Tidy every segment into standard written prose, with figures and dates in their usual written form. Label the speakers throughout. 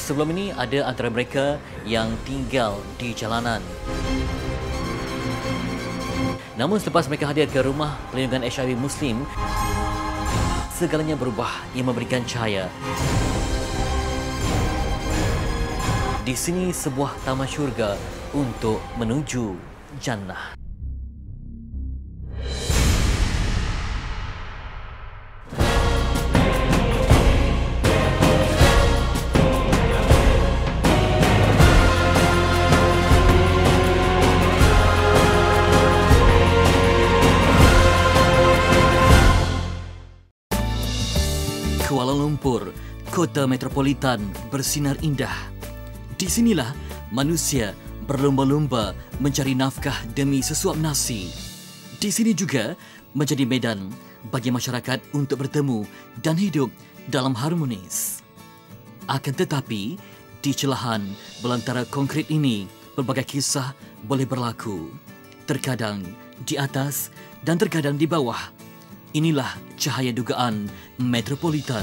Speaker 1: sebelum ini ada antara mereka yang tinggal di jalanan. Namun selepas mereka hadir ke rumah perlindungan HIV Muslim, segalanya berubah yang memberikan cahaya. Di sini sebuah taman syurga untuk menuju jannah. Kuala Lumpur, kota metropolitan bersinar indah. Di sinilah manusia berlomba-lomba mencari nafkah demi sesuap nasi. Di sini juga menjadi medan bagi masyarakat untuk bertemu dan hidup dalam harmonis. Akan tetapi, di celahan belantara konkret ini, berbagai kisah boleh berlaku. Terkadang di atas dan terkadang di bawah. Inilah cahaya dugaan metropolitan.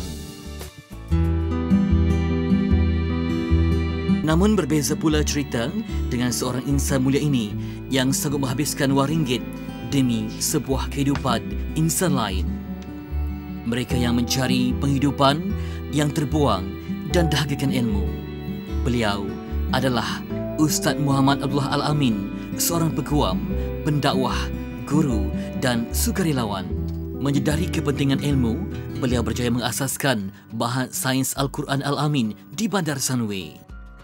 Speaker 1: Namun berbeza pula cerita dengan seorang insan mulia ini yang sanggup menghabiskan wang ringgit demi sebuah kehidupan insan lain. Mereka yang mencari penghidupan yang terbuang dan dahagakan ilmu. Beliau adalah Ustaz Muhammad Abdullah Al-Amin, seorang peguam, pendakwah, guru dan sukarelawan. Menyedari kepentingan ilmu, beliau berjaya mengasaskan Bahad Sains Al-Quran Al-Amin di Bandar Sunway.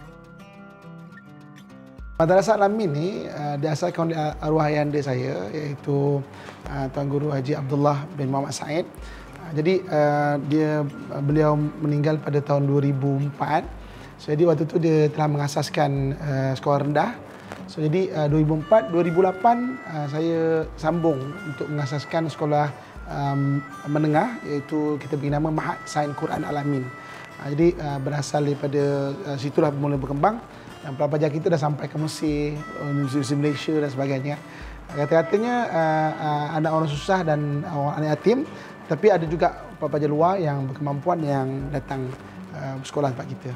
Speaker 2: Madrasah Al-Amin ni diasaskan oleh arwah ayahanda saya, iaitu Tuan Guru Haji Abdullah bin Muhammad Said. Jadi beliau meninggal pada tahun 2004. Jadi waktu itu dia telah mengasaskan sekolah rendah. So jadi 2004, 2008 saya sambung untuk mengasaskan sekolah menengah, iaitu kita beri nama Mahad Sains Quran Al-Amin. Jadi berasal daripada situlah mula berkembang. Dan pelajar kita dah sampai ke Mesir, Universiti Malaysia dan sebagainya. Kata-katanya anak orang susah dan orang anak yatim, tapi ada juga pelajar luar yang berkemampuan yang datang sekolah tempat kita.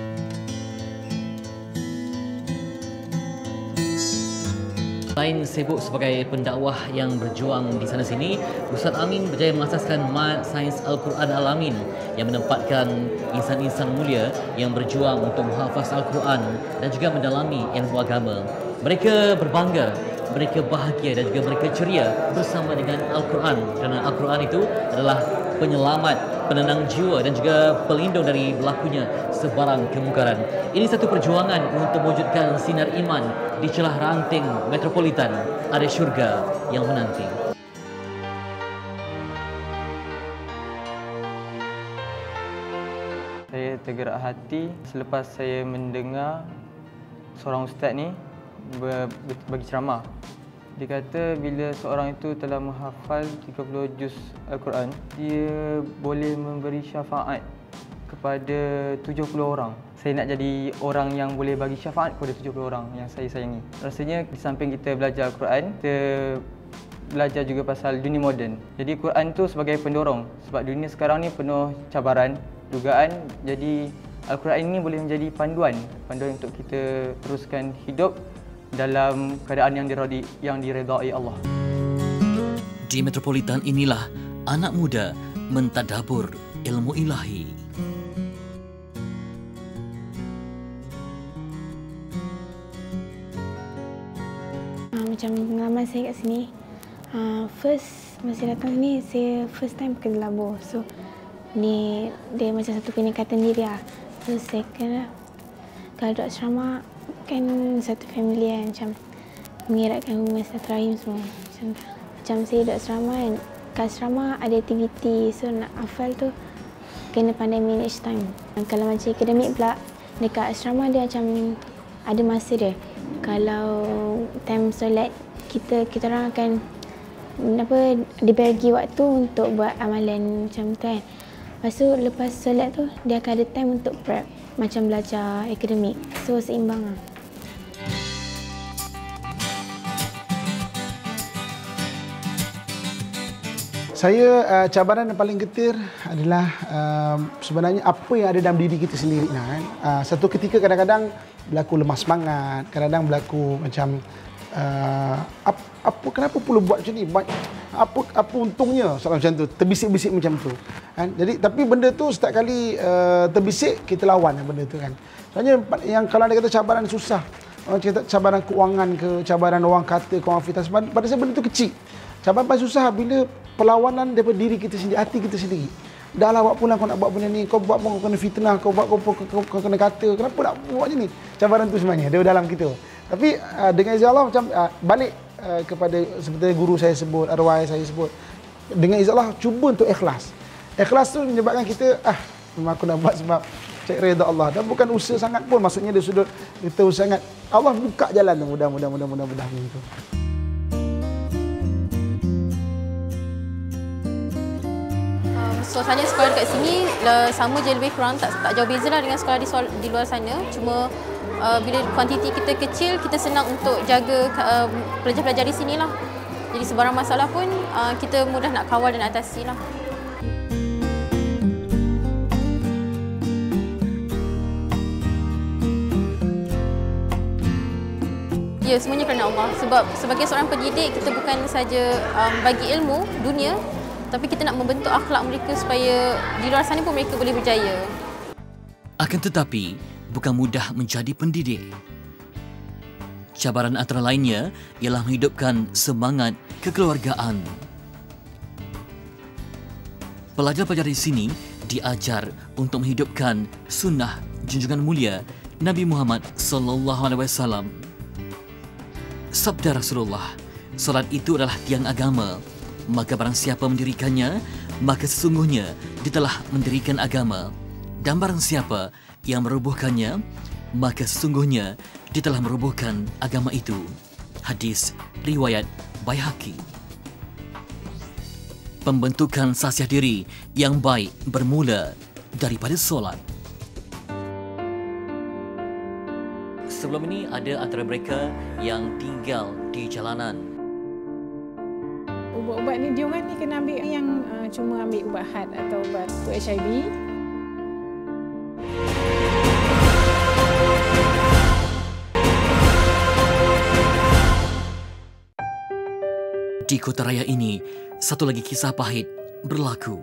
Speaker 1: Selain sibuk sebagai pendakwah yang berjuang di sana sini, Ustaz Amin berjaya mengasaskan Mahad Sains Al-Quran Al-Amin yang menempatkan insan-insan mulia yang berjuang untuk menghafaz Al-Quran dan juga mendalami ilmu agama. Mereka berbangga, mereka bahagia dan juga mereka ceria bersama dengan Al-Quran, kerana Al-Quran itu adalah penyelamat, penenang jiwa dan juga pelindung dari berlakunya sebarang kemungkaran. Ini satu perjuangan untuk mewujudkan sinar iman di celah ranting metropolitan. Ada syurga yang menanti.
Speaker 3: Saya tergerak hati selepas saya mendengar seorang ustaz ni bagi ceramah. Dia kata bila seorang itu telah menghafal 30 juz Al-Quran, dia boleh memberi syafaat kepada 70 orang. Saya nak jadi orang yang boleh bagi syafaat kepada 70 orang yang saya sayangi. Rasanya di samping kita belajar Al-Quran, kita belajar juga pasal dunia moden. Jadi Quran tu sebagai pendorong, sebab dunia sekarang ni penuh cabaran, dugaan. Jadi Al-Quran ini boleh menjadi panduan untuk kita teruskan hidup dalam keadaan yang diredai Allah.
Speaker 1: Di metropolitan inilah anak muda mentadabur ilmu ilahi.
Speaker 4: Macam pengalaman saya kat sini, masa datang sini, saya first time ke Labor. So, ni dia macam satu penyekatan diri lah. So, saya kena, kalau duduk asrama, kan satu family yang macam mengiratkan masa terakhir semua. Macam saya duduk asrama kan, kat asrama ada aktiviti. So, nak hafal tu, kena pandai manage time. Kalau macam akademik pula, dekat asrama dia macam ada masa dia. Kalau time solat, kita orang akan dibagi waktu untuk buat amalan macam tu kan. Lepas tu lepas solat tu dia akan ada time untuk prep, macam belajar akademik. So seimbang lah.
Speaker 2: Cabaran yang paling getir adalah sebenarnya apa yang ada dalam diri kita sendiri kan. Satu ketika kadang-kadang berlaku lemah semangat, kadang-kadang berlaku macam kenapa perlu buat macam ni? Apa untungnya soalan macam tu, terbisik-bisik macam tu kan. Jadi tapi benda tu setiap kali terbisik kita lawan benda tu kan. Soalnya yang kalau ada kata cabaran susah, orang cerita cabaran keuangan ke, cabaran orang kata, konfitas, pada saya benda tu kecil. Cabaran paling susah bila perlawanan daripada diri kita sendiri, hati kita sendiri. Dah lah buat pula kau nak buat benda ni, kau buat pun kau kena fitnah, kau buat kau kena kata, kenapa nak buat macam ni? Cabaran tu sebenarnya dia dalam kita. Tapi dengan izin Allah macam balik kepada seperti guru saya sebut, arwah saya sebut, dengan izin Allah cuba untuk ikhlas. Ikhlas tu menyebabkan kita memang aku nak buat sebab cari redha Allah, dan bukan usaha sangat pun, maksudnya dari sudut kita usaha sangat, Allah buka jalan tu, mudah-mudahan gitu.
Speaker 5: Suasana sekolah dekat sini sama je, lebih kurang tak jauh beza lah dengan sekolah di luar sana. Cuma bila kuantiti kita kecil, kita senang untuk jaga pelajar-pelajar di sini lah. Jadi sebarang masalah pun kita mudah nak kawal dan atasi lah. Ya, semuanya kerana Allah. Sebab sebagai seorang pendidik, kita bukan saja bagi ilmu dunia, tapi kita nak membentuk akhlak mereka supaya di luar sana pun mereka boleh berjaya.
Speaker 1: Akan tetapi, bukan mudah menjadi pendidik. Cabaran antara lainnya ialah menghidupkan semangat kekeluargaan. Pelajar-pelajar di sini diajar untuk menghidupkan sunnah junjungan mulia Nabi Muhammad SAW. Sabda Rasulullah, solat itu adalah tiang agama. Maka barang siapa mendirikannya, maka sesungguhnya dia telah mendirikan agama. Dan barang siapa yang merobohkannya, maka sesungguhnya dia telah merobohkan agama itu. Hadis riwayat Baihaqi. Pembentukan sasiah diri yang baik bermula daripada solat. Sebelum ini ada antara mereka yang tinggal di jalanan.
Speaker 6: Ubat-ubat ni, diorang ni kena ambil yang cuma ambil ubat had atau ubat untuk HIV.
Speaker 1: Di kota raya ini, satu lagi kisah pahit berlaku.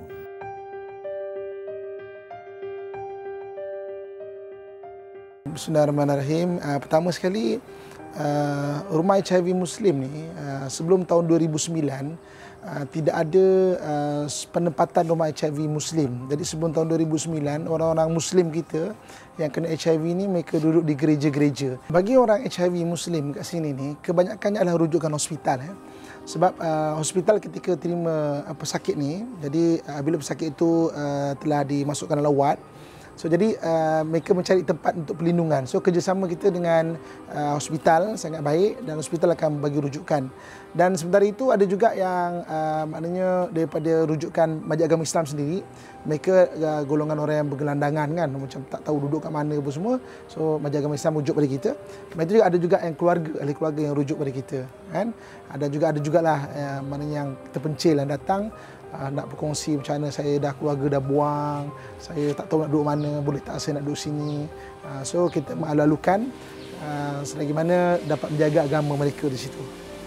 Speaker 2: Bismillahirrahmanirrahim. Pertama sekali, rumah HIV Muslim ni sebelum tahun 2009 tidak ada penempatan rumah HIV Muslim. Jadi sebelum tahun 2009, orang-orang Muslim kita yang kena HIV ni mereka duduk di gereja-gereja. Bagi orang HIV Muslim kat sini ni, kebanyakannya adalah rujukan hospital. Sebab hospital ketika terima pesakit ni, jadi bila pesakit itu telah dimasukkan dalam ward, so jadi mereka mencari tempat untuk perlindungan. So kerjasama kita dengan hospital sangat baik dan hospital akan bagi rujukan. Dan sementara itu ada juga yang maknanya daripada rujukan Majlis Agama Islam sendiri, mereka golongan orang yang bergelandangan kan, macam tak tahu duduk kat mana apa semua. So Majlis Agama Islam rujuk pada kita. Lepas itu ada juga yang keluarga, ahli keluarga yang rujuk pada kita kan. Ada jugalah maknanya yang terpencil yang datang nak berkongsi macam mana saya dah keluarga dah buang, saya tak tahu nak duduk mana, boleh tak saya nak duduk sini. So kita mengalu-alukan selagi mana dapat menjaga agama mereka di situ.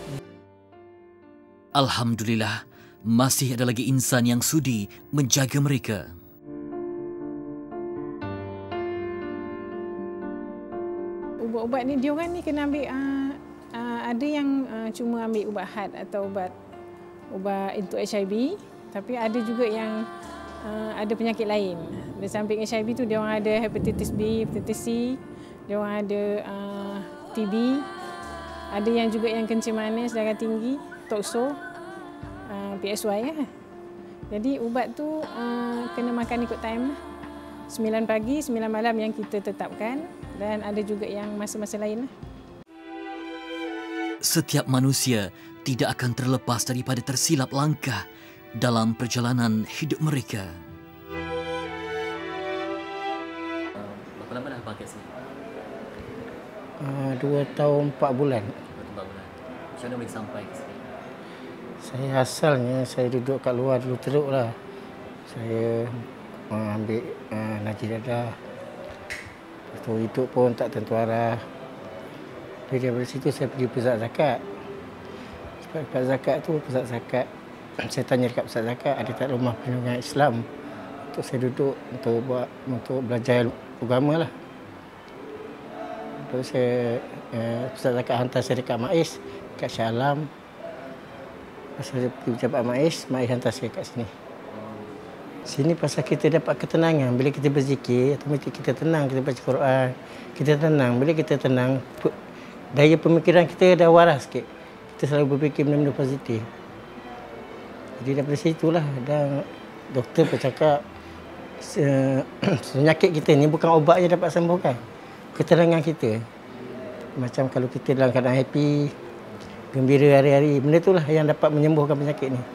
Speaker 1: Alhamdulillah, masih ada lagi insan yang sudi menjaga mereka.
Speaker 6: Ubat-ubat ni, diorang ni kena ambil ada yang cuma ambil ubat had atau ubat untuk HIV, tapi ada juga yang ada penyakit lain. Di samping HIV tu, diorang ada hepatitis B, hepatitis C, diorang ada TB, ada yang juga yang kencing manis, darah tinggi, tokso, PSY lah. Jadi ubat tu kena makan ikut time lah. 9 pagi, 9 malam yang kita tetapkan, dan ada juga yang masa-masa lain lah.
Speaker 1: Setiap manusia tidak akan terlepas daripada tersilap langkah dalam perjalanan hidup mereka. Berapa lama dah abang kat sini?
Speaker 7: 2 tahun 4 bulan.
Speaker 1: 2 tahun 4 bulan. Macam mana boleh sampai ke sini?
Speaker 7: Saya asalnya saya duduk kat luar dulu teruk lah. Saya ambil najis dadah. Lepas tu hidup pun tak tentu arah. Jadi daripada situ saya pergi pusat zakat. Sebab dekat zakat tu, pusat zakat, saya tanya dekat pusat zakat, ada tak rumah perlindungan Islam untuk saya duduk untuk belajar agama lah. Terus saya pusat zakat hantar saya dekat MAIS, dekat Shah Alam. Saya pergi pejabat MAIS hantar saya kat sini. Sini pasal kita dapat ketenangan. Bila kita berzikir, otomatik kita tenang. Kita baca Quran, kita tenang. Bila kita tenang, daya pemikiran kita dah waras sikit. Kita selalu berfikir benda-benda positif. Jadi daripada situlah, dan doktor bercakap, penyakit kita ni bukan ubat je dapat sembuhkan. Ketenangan kita. Macam kalau kita dalam keadaan happy, gembira hari-hari, benda itulah yang dapat menyembuhkan penyakit ni.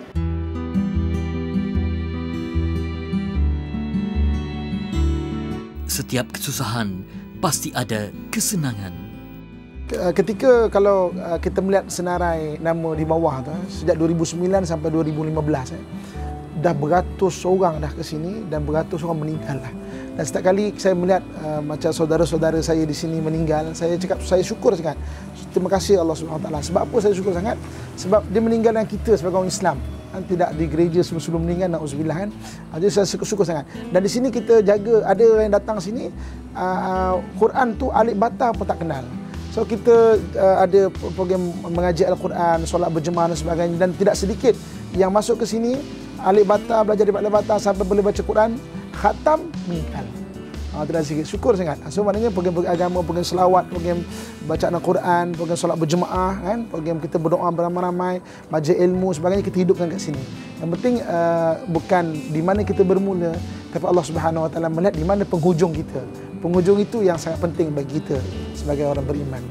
Speaker 1: Setiap kesusahan pasti ada kesenangan.
Speaker 2: Ketika kalau kita melihat senarai nama di bawah tu, sejak 2009 sampai 2015, dah beratus orang dah ke sini dan beratus orang meninggal lah. Dan setiap kali saya melihat macam saudara-saudara saya di sini meninggal, saya cakap saya syukur sangat. Terima kasih Allah SWT. Sebab apa saya syukur sangat? Sebab dia meninggalkan kita sebagai orang Islam. Tidak di gereja sebelum meninggal, na'udzubillah kan. Jadi saya syukur sangat. Dan di sini kita jaga, ada orang yang datang sini, Quran tu alif bata pun tak kenal. So kita ada program mengaji Al-Quran, solat berjemaah dan sebagainya, dan tidak sedikit yang masuk ke sini alif bata, belajar di alif bata sampai boleh baca Quran, khatam, meninggal. Tidak sedikit. Syukur sangat. So maknanya program agama, program selawat, program bacaan Al-Quran, program solat berjemaah kan, program kita berdoa beramai-ramai, baca ilmu sebagainya kita hidupkan kat sini. Yang penting bukan di mana kita bermula, tapi Allah Subhanahu Wa Taala melihat di mana penghujung kita. Penghujung itu yang sangat penting bagi kita sebagai orang beriman.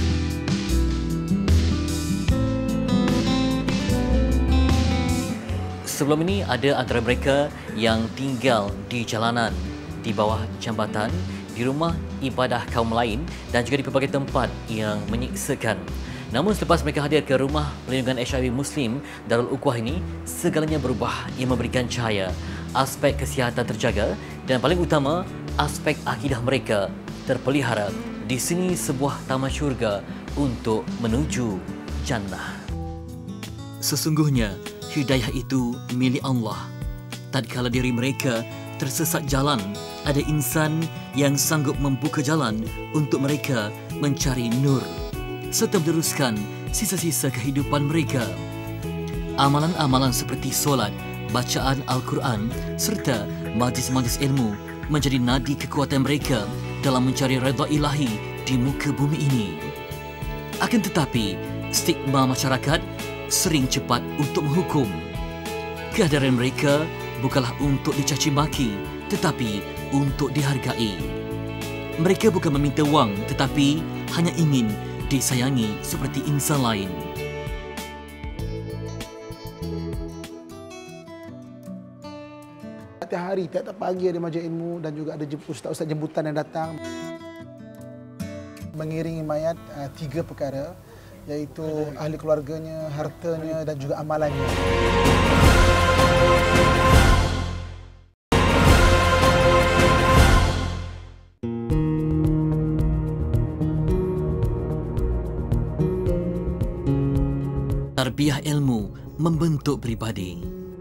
Speaker 1: Sebelum ini ada antara mereka yang tinggal di jalanan, di bawah jambatan, di rumah ibadah kaum lain dan juga di pelbagai tempat yang menyiksakan. Namun selepas mereka hadir ke rumah perlindungan HIV Muslim Darul Ukhwah ini, segalanya berubah. Ia memberikan cahaya, aspek kesihatan terjaga dan paling utama, aspek akidah mereka terpelihara. Di sini sebuah taman syurga untuk menuju jannah. Sesungguhnya hidayah itu milik Allah. Tatkala diri mereka tersesat jalan, ada insan yang sanggup membuka jalan untuk mereka mencari nur serta meneruskan sisa-sisa kehidupan mereka. Amalan-amalan seperti solat, bacaan Al-Quran serta majlis-majlis ilmu menjadi nadi kekuatan mereka dalam mencari redha ilahi di muka bumi ini. Akan tetapi, stigma masyarakat sering cepat untuk menghukum. Kehadiran mereka bukanlah untuk dicaci maki, tetapi untuk dihargai. Mereka bukan meminta wang, tetapi hanya ingin disayangi seperti insan lain.
Speaker 2: Tiap hari, tiap pagi ada majlis ilmu dan juga ada ustaz-ustaz jemputan yang datang. Mengiringi mayat 3 perkara, iaitu ahli keluarganya, hartanya dan juga amalannya.
Speaker 1: Tarbiyah ilmu membentuk pribadi.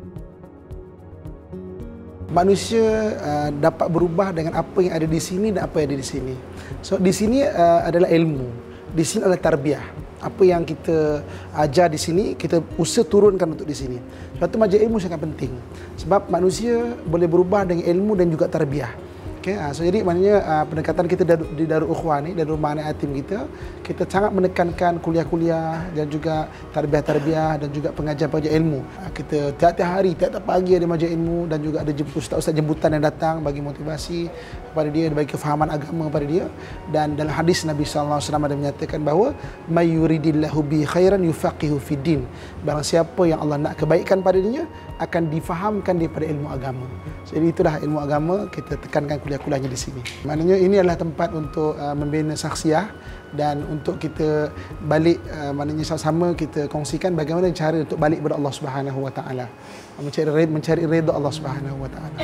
Speaker 2: Manusia dapat berubah dengan apa yang ada di sini dan apa yang ada di sini. So di sini adalah ilmu, di sini adalah tarbiyah. Apa yang kita ajar di sini, kita usaha turunkan untuk di sini. Sebab itu majlis ilmu sangat penting. Sebab manusia boleh berubah dengan ilmu dan juga tarbiyah. Okay, so jadi maknanya pendekatan kita di Darul Ukhwah ni, dari rumah anak yatim kita sangat menekankan kuliah-kuliah dan juga tarbiyah-tarbiyah dan juga pengajian-pengajian ilmu. Kita tiap-tiap hari, tiap-tiap pagi ada majlis ilmu dan juga ada ustaz-ustaz jemputan yang datang bagi motivasi kepada dia, bagi kefahaman agama kepada dia. Dan dalam hadis Nabi SAW ada menyatakan bahawa may yuridillahu bi khairan yufaqihu fid din. Barang siapa yang Allah nak kebaikan pada dirinya akan difahamkan daripada ilmu agama. Jadi itulah ilmu agama, kita tekankan kuliah dia kuliahnya di sini. Maknanya ini adalah tempat untuk membina saksiah dan untuk kita balik, maknanya sama-sama kita kongsikan bagaimana cara untuk balik kepada Allah Subhanahu Wa Taala, mencari redha Allah Subhanahu Wa Taala.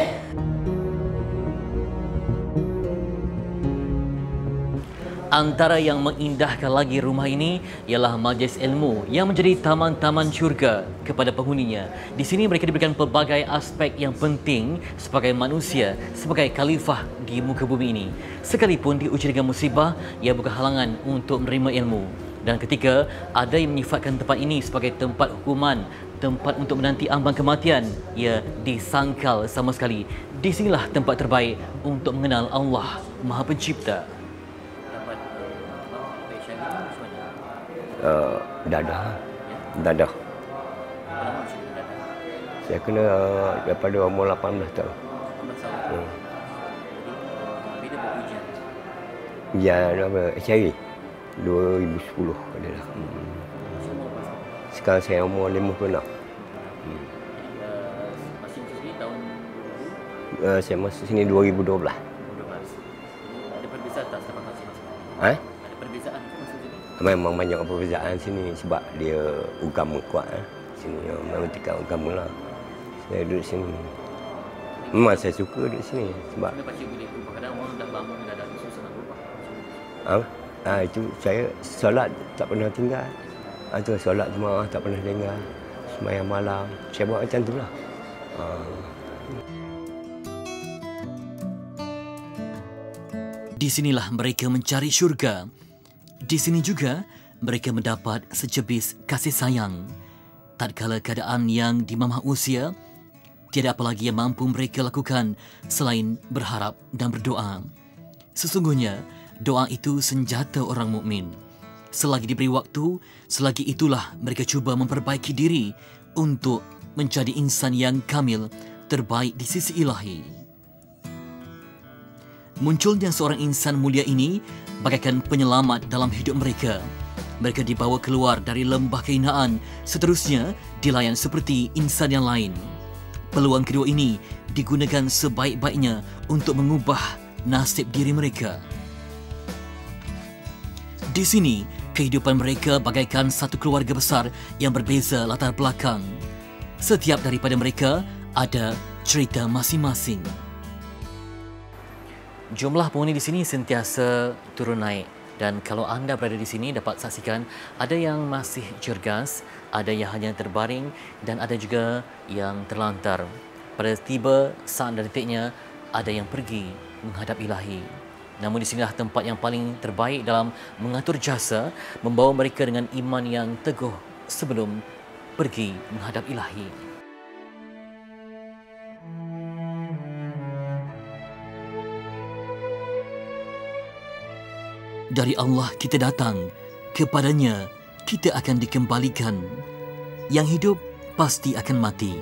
Speaker 1: Antara yang mengindahkan lagi rumah ini ialah majlis ilmu yang menjadi taman-taman syurga kepada penghuninya. Di sini mereka diberikan pelbagai aspek yang penting sebagai manusia, sebagai khalifah di muka bumi ini. Sekalipun diuji dengan musibah, ia bukan halangan untuk menerima ilmu. Dan ketika ada yang menyifatkan tempat ini sebagai tempat hukuman, tempat untuk menanti ambang kematian, ia disangkal sama sekali. Di sinilah tempat terbaik untuk mengenal Allah Maha Pencipta.
Speaker 8: Dadah. Saya kena daripada umur 18 tahun. Ujian apa? HRA 2010 adalah. Sekarang saya umur 56.
Speaker 1: Masih sini tahun 2000?
Speaker 8: Saya masuk sini 2012.
Speaker 1: Ada perbezaan tak setakat masing-masing?
Speaker 8: Ha?
Speaker 1: Ada perbezaan ke masuk sini?
Speaker 8: Memang banyak perbezaan sini sebab dia agama kuat. Sini memang tekan agama lah. Saya duduk sini. Memang saya suka duduk sini sebab
Speaker 1: Kenapa cik boleh berubah? Kadang orang dah bangun dah susah nak berubah.
Speaker 8: Itu saya solat tak pernah tinggal. Itu solat jemaah tak pernah tinggal. Sembahyang malam. Saya buat macam itulah.
Speaker 1: Di sinilah mereka mencari syurga. Di sini juga mereka mendapat secebis kasih sayang. Tatkala keadaan yang dimamah usia, tiada apa lagi yang mampu mereka lakukan selain berharap dan berdoa. Sesungguhnya, doa itu senjata orang mukmin. Selagi diberi waktu, selagi itulah mereka cuba memperbaiki diri untuk menjadi insan yang kamil, terbaik di sisi ilahi. Munculnya seorang insan mulia ini bagaikan penyelamat dalam hidup mereka. Mereka dibawa keluar dari lembah kehinaan, seterusnya dilayan seperti insan yang lain. Peluang kedua ini digunakan sebaik-baiknya untuk mengubah nasib diri mereka. Di sini, kehidupan mereka bagaikan satu keluarga besar yang berbeza latar belakang. Setiap daripada mereka ada cerita masing-masing. Jumlah penghuni di sini sentiasa turun naik. Dan kalau anda berada di sini dapat saksikan ada yang masih cergas, ada yang hanya terbaring dan ada juga yang terlantar. Pada tiba saat dan detiknya ada yang pergi menghadap ilahi. Namun di sinilah tempat yang paling terbaik dalam mengatur jasa, membawa mereka dengan iman yang teguh sebelum pergi menghadap ilahi. Dari Allah kita datang, kepadanya kita akan dikembalikan. Yang hidup pasti akan mati.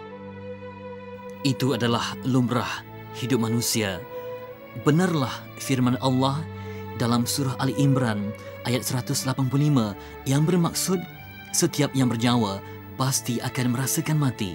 Speaker 1: Itu adalah lumrah hidup manusia. Benarlah firman Allah dalam surah Ali Imran ayat 185 yang bermaksud setiap yang bernyawa pasti akan merasakan mati.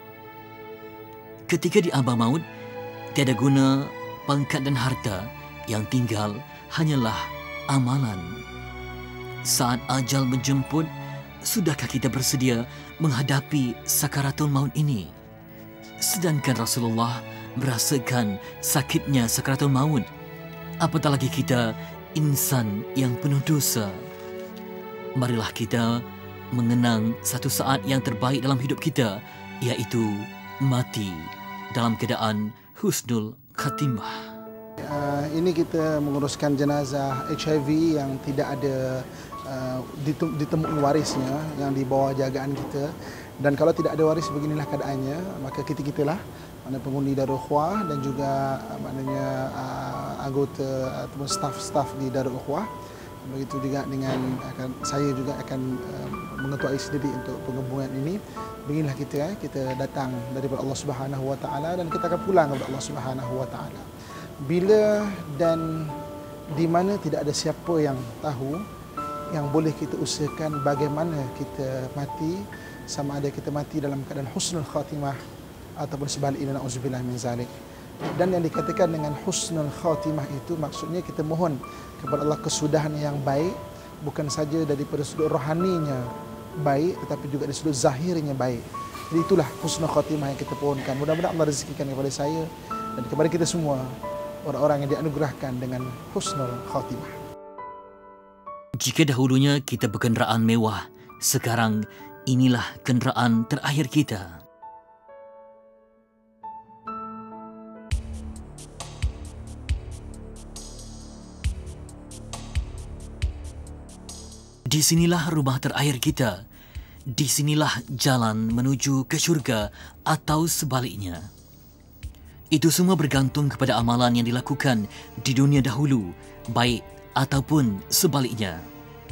Speaker 1: Ketika di ambang maut, tiada guna pangkat dan harta, yang tinggal hanyalah amalan. Saat ajal menjemput, sudahkah kita bersedia menghadapi sakaratul maut ini? Sedangkan Rasulullah merasakan sakitnya sakaratul maut, apatah lagi kita insan yang penuh dosa. Marilah kita mengenang satu saat yang terbaik dalam hidup kita, iaitu mati dalam keadaan husnul khatimah.
Speaker 2: Ini kita menguruskan jenazah HIV yang tidak ada ditemui warisnya, yang di bawah jagaan kita. Dan kalau tidak ada waris, beginilah keadaannya, maka kita-kitalah mana penghuni Darul Ukhwah dan juga maknanya anggota ataupun staf-staf di Darul Ukhwah. Begitu juga dengan saya juga akan mengetuai sendiri untuk penggabungan ini. Beginilah kita datang daripada Allah Subhanahu Wa Taala dan kita akan pulang kepada Allah Subhanahu Wa Taala. Bila dan di mana tidak ada siapa yang tahu, yang boleh kita usahakan bagaimana kita mati, sama ada kita mati dalam keadaan husnul khatimah ataupun sebaliknya, na'udzubillah min zalik. Dan yang dikatakan dengan husnul khatimah itu maksudnya kita mohon kepada Allah kesudahan yang baik, bukan saja daripada sudut rohaninya baik, tetapi juga dari sudut zahirnya baik. Jadi itulah husnul khatimah yang kita pohonkan. Mudah-mudahan Allah rezekikan kepada saya dan kepada kita semua orang-orang yang dianugerahkan dengan husnul khatimah.
Speaker 1: Jika dahulunya kita berkenderaan mewah, sekarang inilah kenderaan terakhir kita. Di sinilah rumah terakhir kita. Di sinilah jalan menuju ke syurga atau sebaliknya. Itu semua bergantung kepada amalan yang dilakukan di dunia dahulu, baik ataupun sebaliknya.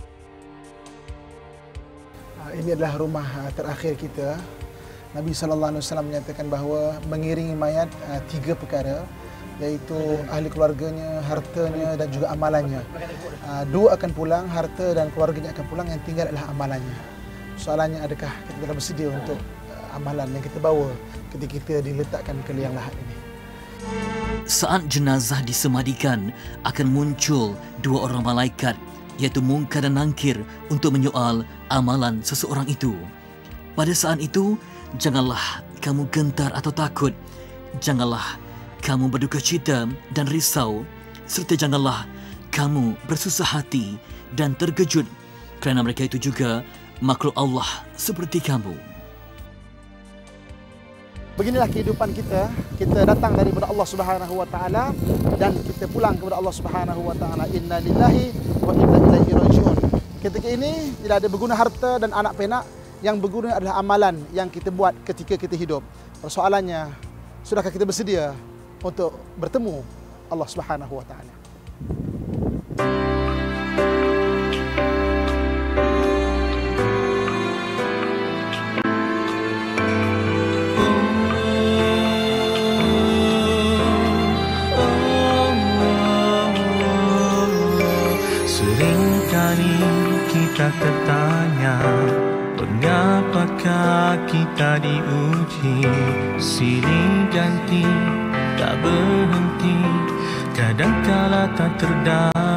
Speaker 2: Ini adalah rumah terakhir kita. Nabi SAW menyatakan bahawa mengiringi mayat 3 perkara, iaitu ahli keluarganya, hartanya dan juga amalannya. 2 akan pulang, harta dan keluarganya akan pulang, yang tinggal adalah amalannya. Soalannya, adakah kita telah bersedia untuk amalan yang kita bawa ketika kita diletakkan ke liang lahat ini?
Speaker 1: Saat jenazah disemadikan, akan muncul 2 orang malaikat, iaitu Munkar dan Nakir, untuk menyoal amalan seseorang itu. Pada saat itu, janganlah kamu gentar atau takut. Janganlah kamu berduka cita dan risau, serta janganlah kamu bersusah hati dan terkejut, kerana mereka itu juga makhluk Allah seperti kamu.
Speaker 2: Beginilah kehidupan kita. Kita datang daripada Allah Subhanahu wa taala dan kita pulang kepada Allah Subhanahu wa taala. Inna lillahi wa inna ilaihi rajiun. Ketika ini tidak ada berguna harta dan anak penak, yang berguna adalah amalan yang kita buat ketika kita hidup. Persoalannya, sudahkah kita bersedia untuk bertemu Allah Subhanahu wa taala?
Speaker 9: Seringkali kita tertanya, mengapakah kita diuji, silih ganti tak berhenti, kadangkala tak terdamai.